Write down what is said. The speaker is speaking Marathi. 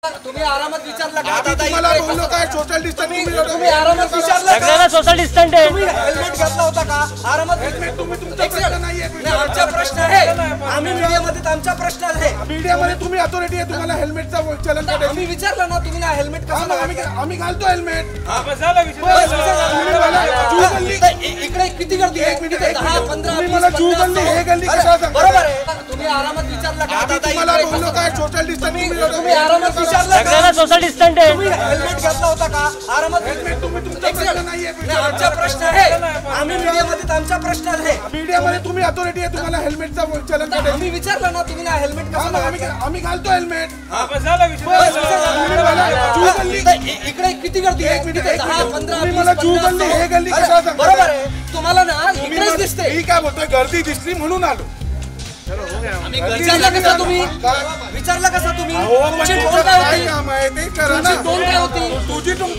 तुम्ही आरामात विचारलं का? तुम्हाला बोललो काय सोशल डिस्टन्स तुम्ही आरामात विचारलं का? सोशल डिस्टन्स आहे. तुम्ही हेल्मेट घातला होता का? आरामात हेल्मेट तुम्ही तुमचा प्रश्न नाहीये. नाही, आमचा प्रश्न आहे. आम्ही मीडियामध्ये आमचा प्रश्न आहे. मीडियामध्ये तुम्ही अथॉरिटी आहे, तुम्हाला हेल्मेटचा चलन काढायचं. आम्ही विचारलं ना तुम्ही ना हेल्मेट कसं घातलं? आम्ही घालतो हेल्मेट. इकडे किती गर्दी आहे? 10, 15, तुम्ही मला जू गल्ली हे गल्ली कशा सांगता? बरोबर आहे. तुम्ही आरामात विचारलं का? तुम्हाला बोललो काय सोशल डिस्टन्स तुम्ही आरामात विचारलं का? सोशल डिस्टन्स आहे. तुम्ही हेल्मेट घातला होता का? आरामात हेल्मेट तुम्ही तुमचा प्रश्न नाहीये. नाही, आमचा प्रश्न आहे. आम्ही मीडियामध्ये आमचा प्रश्न आहे. मीडियामध्ये तुम्ही अथॉरिटी आहे, तुम्हाला हेल्मेटचा चलन काढायचं. आम्ही विचारलं ना तुम्ही ना हेल्मेट कसं घातलं? आम्ही घालतो हेल्मेट. इकडे किती गर्दी आहे? 10, 15, तुम्ही मला जू गल्ली हे गल्ली कशा सांगता? बरोबर आहे. तुम्हाला ना इकडेच दिसते. मी काय बोलतोय, गर्दी दिसली म्हणून आलो. विचारलं कसं तुम्ही? विचारलं कसं तुम्ही? तुमची टोन काय होती? काम आहे ते करा ना. तुमची टोन काय होती? तुझी टोन